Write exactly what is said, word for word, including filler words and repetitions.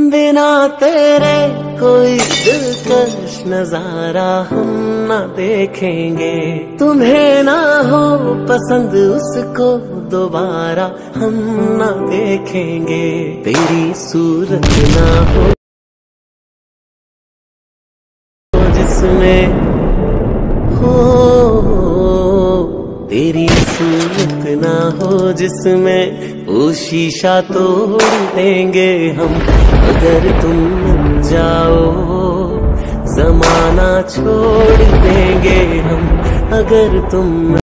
बिना तेरे कोई दिलकश नजारा हम न देखेंगे। तुम्हें ना हो पसंद उसको दोबारा हम न देखेंगे। तेरी सूरत ना हो जिसमें हो, तेरी सूरत ना हो जिसमें वो शीशा तोड़ देंगे हम। अगर तुम जाओ जमाना छोड़ देंगे हम। अगर तुम